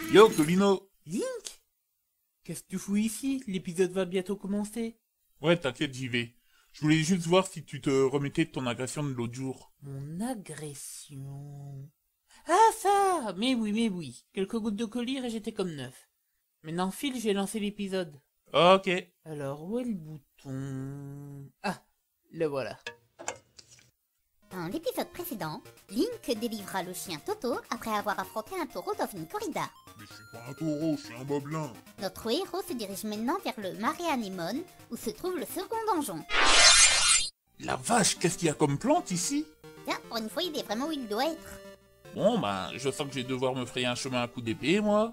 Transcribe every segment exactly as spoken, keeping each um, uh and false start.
Yo, Tolino. Link? Qu'est-ce que tu fous ici? L'épisode va bientôt commencer. Ouais, t'inquiète, j'y vais. Je voulais juste voir si tu te remettais de ton agression de l'autre jour. Mon agression... Ah ça! Mais oui, mais oui. Quelques gouttes de collyre et j'étais comme neuf. Maintenant file, j'ai lancé l'épisode. Ok. Alors, où est le bouton? Ah, le voilà. Dans l'épisode précédent, Link délivra le chien Toto après avoir affronté un taureau dans une corrida. Mais je suis pas un taureau, je suis un gobelin. Notre héros se dirige maintenant vers le Mare Anémone, où se trouve le second donjon. La vache, qu'est-ce qu'il y a comme plante ici? Tiens, pour une fois, il est vraiment où il doit être. Bon, ben, je sens que je vais devoir me frayer un chemin à coups d'épée, moi.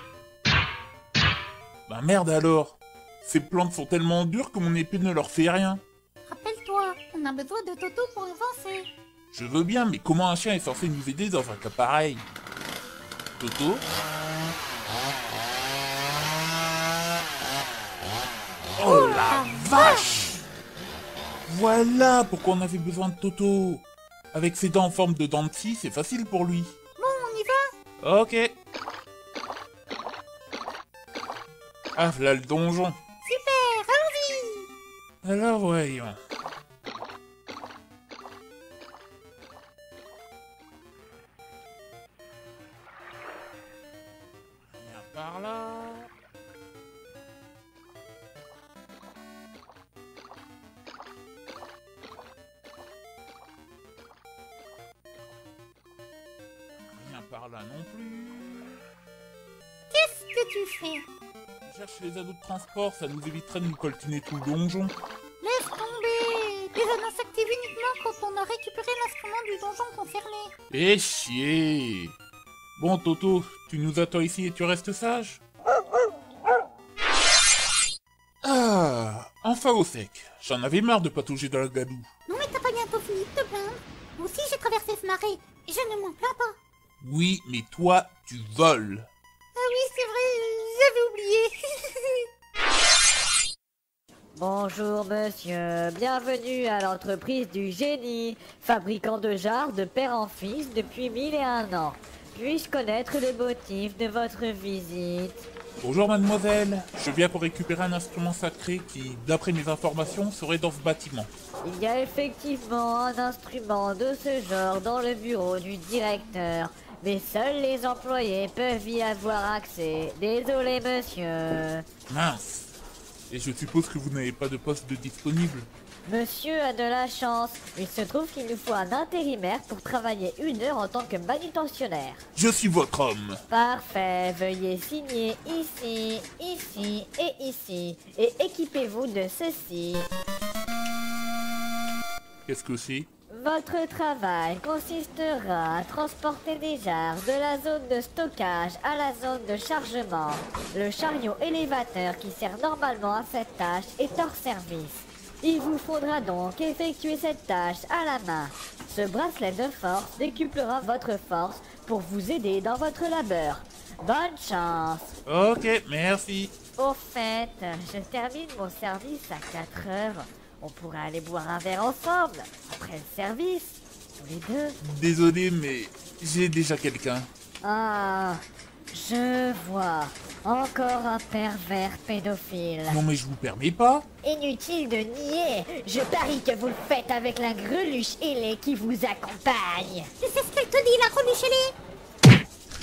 Ben merde alors. Ces plantes sont tellement dures que mon épée ne leur fait rien. Rappelle-toi, on a besoin de Toto pour avancer. Je veux bien, mais comment un chien est censé nous aider dans un cas pareil? Toto? Oh la vache! Voilà pourquoi on avait besoin de Toto. Avec ses dents en forme de dents de scie, c'est facile pour lui. Bon, on y va? Ok. Ah, là le donjon. Super, allons-y! Alors voyons. Rien par là. Rien par là non plus. Qu'est-ce que tu fais? Je cherche les anneaux de transport, ça nous éviterait de nous coltiner tout le donjon. Laisse tomber! Les anneaux s'activent uniquement quand on a récupéré l'instrument du donjon concerné. Eh chier! Bon Toto, tu nous attends ici et tu restes sage? Ah, enfin au sec. J'en avais marre de patauger dans la gadoue. Non mais t'as pas bientôt fini de te plaindre? Moi aussi j'ai traversé ce marais, et je ne m'en plains pas. Oui, mais toi, tu voles. Ah oui, c'est vrai, j'avais oublié. Bonjour monsieur, bienvenue à l'entreprise du génie, fabricant de jarres de père en fils depuis mille et un ans. Puis-je connaître le motif de votre visite? Bonjour mademoiselle, je viens pour récupérer un instrument sacré qui, d'après mes informations, serait dans ce bâtiment. Il y a effectivement un instrument de ce genre dans le bureau du directeur, mais seuls les employés peuvent y avoir accès. Désolé monsieur. Mince. Et je suppose que vous n'avez pas de poste de disponible. Monsieur a de la chance. Il se trouve qu'il nous faut un intérimaire pour travailler une heure en tant que manutentionnaire. Je suis votre homme. Parfait, veuillez signer ici, ici et ici. Et équipez-vous de ceci. Qu'est-ce que c'est? Votre travail consistera à transporter des jarres de la zone de stockage à la zone de chargement. Le chariot élévateur qui sert normalement à cette tâche est hors service. Il vous faudra donc effectuer cette tâche à la main. Ce bracelet de force décuplera votre force pour vous aider dans votre labeur. Bonne chance! Ok, merci. Au fait, je termine mon service à quatre heures. On pourrait aller boire un verre ensemble, après le service, tous les deux. Désolé, mais j'ai déjà quelqu'un. Ah, je vois. Encore un pervers pédophile. Non mais je vous permets pas. Inutile de nier, je parie que vous le faites avec la greluche ailée qui vous accompagne. C'est ce qu'elle te dit, la greluche ailée.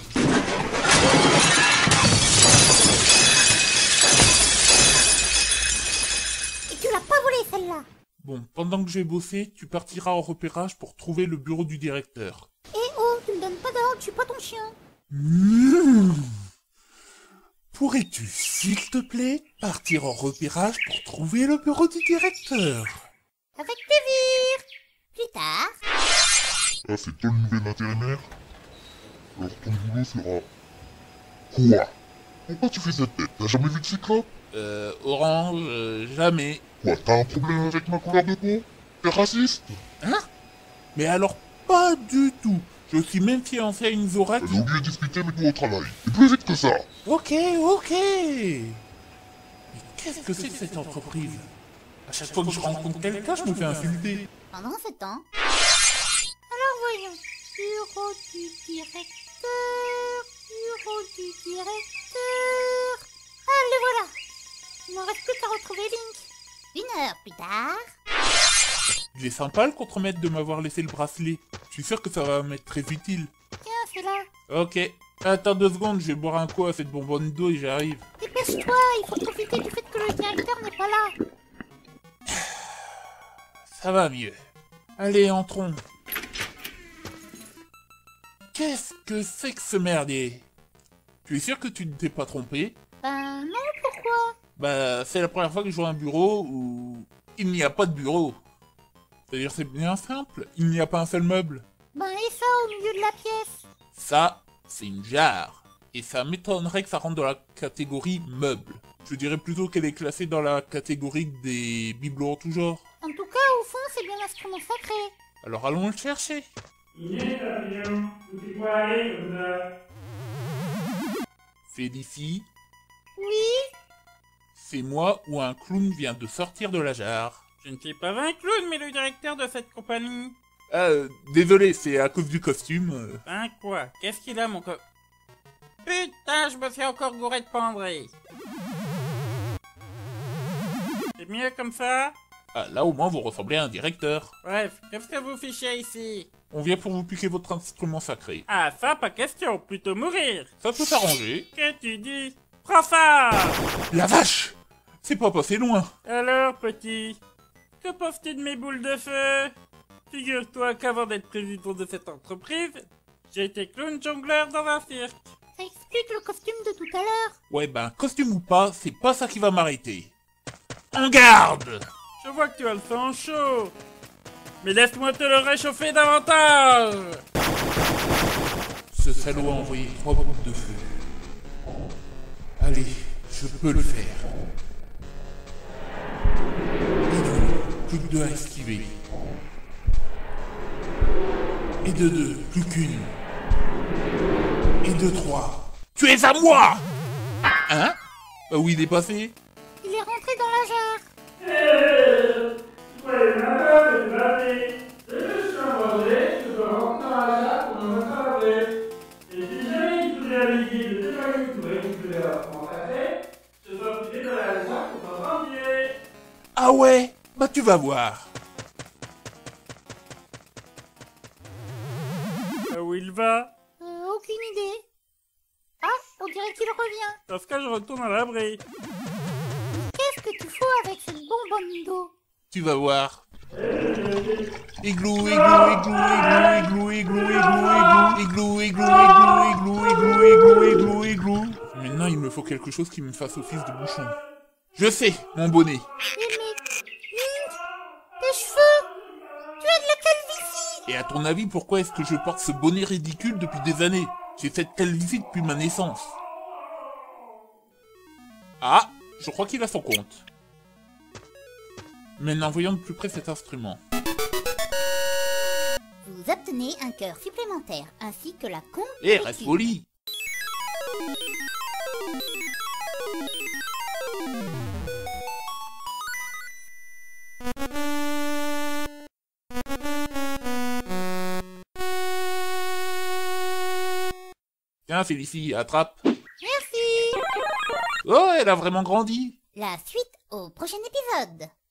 Et tu l'as pas volée celle-là. Bon, pendant que j'ai bossé, tu partiras en repérage pour trouver le bureau du directeur. Eh oh, tu me donnes pas d'ordre, je suis pas ton chien. Mmh. Pourrais-tu, s'il te plaît, partir en repérage pour trouver le bureau du directeur? Avec plaisir. Plus tard. Ah, c'est toi le nouvel intérimaire? Alors ton boulot sera... Quoi? Pourquoi tu fais cette tête? T'as jamais vu de cyclope? Euh, Orange, euh, jamais. Quoi, t'as un problème avec ma couleur de peau? T'es raciste? Hein? Mais alors, pas du tout. Je suis même fiancé à une Zora qui... J'ai oublié de discuter, mets-toi au travail. Et plus vite que ça! Ok, ok. Mais qu'est-ce que c'est que cette entreprise? À chaque fois que je rencontre quelqu'un, je me fais insulter. Pendant ce temps... Alors voyons. Bureau du directeur... bureau du directeur. Ah, le voilà. Il n'en reste plus qu'à retrouver Link. Une heure plus tard... Il est sympa le contremaître de m'avoir laissé le bracelet. Je suis sûr que ça va m'être très utile. Tiens, c'est là. Ok. Attends deux secondes, je vais boire un coup à cette bonbonne d'eau et j'arrive. Dépêche-toi, il faut profiter du fait que le directeur n'est pas là. Ça va mieux. Allez, entrons. Qu'est-ce que c'est que ce merdier? Tu es sûr que tu ne t'es pas trompé? Ben non, pourquoi? Bah, c'est la première fois que je vois un bureau où il n'y a pas de bureau. C'est-à-dire, c'est bien simple, il n'y a pas un seul meuble. Ben et ça au milieu de la pièce? Ça, c'est une jarre. Et ça m'étonnerait que ça rentre dans la catégorie meuble. Je dirais plutôt qu'elle est classée dans la catégorie des bibelots en tout genre. En tout cas, au fond, c'est bien l'instrument sacré. Alors allons le chercher. Il est papillon, où tu peux aller comme ça? Félicie, Oui? c'est moi ou un clown vient de sortir de la jarre. Je ne suis pas un clown, mais le directeur de cette compagnie. Ah, euh, désolé, c'est à cause du costume. euh. Hein, quoi? Qu'est-ce qu'il a, mon co... Putain, je me fais encore gourer de penderie. C'est mieux comme ça? Ah, là au moins vous ressemblez à un directeur. Bref, qu'est-ce que vous fichez ici? On vient pour vous piquer votre instrument sacré. Ah, ça, pas question, plutôt mourir. Ça peut s'arranger. Que tu dis? Prends ça! La vache! C'est pas passé loin. Alors, petit, que penses-tu de mes boules de feu? Figure-toi qu'avant d'être président de cette entreprise, j'ai été clown jongleur dans un cirque. Ça explique le costume de tout à l'heure. Ouais, ben, costume ou pas, c'est pas ça qui va m'arrêter. En garde! Je vois que tu as le sang chaud. Mais laisse-moi te le réchauffer davantage. Ce salaud a envoyé trois boules de feu. Allez, je peux le faire. Et deux, plus que deux à esquiver. Et de deux, plus qu'une. Et de trois. Tu es à moi! Hein? Bah où il est passé? Il est rentré dans la jarre. Ouais, madame, c'est lavé. Dès que je suis à manger, je peux rentrer dans la jarre pour me mettre à laver. Et si jamais il faisait la liquide de tes amis pour récupérer mon café, je dois filer dans la jarre pour m'en remplir. Ah ouais? Bah tu vas voir. Où il va? Euh, aucune idée. Ah, on dirait qu'il revient. Dans ce cas, je retourne à l'abri. Qu'est-ce que tu fous avec cette bonbonne d'eau? Tu vas voir. Igloo, igloo, igloo, igloo, igloo, igloo, igloo, igloo, igloo, igloo, igloo, igloo, igloo, igloo. Maintenant, il me faut quelque chose qui me fasse office de bouchon. Je sais, mon bonnet. Eh mais... Link, tes cheveux. Tu as de la calvitie. Et à ton avis, pourquoi est-ce que je porte ce bonnet ridicule depuis des années? J'ai cette calvitie depuis ma naissance. Ah, je crois qu'il a son compte. Maintenant, voyons de plus près cet instrument. Vous obtenez un cœur supplémentaire, ainsi que la compte. Eh, reste poli. Tiens, Félicie, attrape. Merci. Oh, elle a vraiment grandi. La suite au prochain épisode.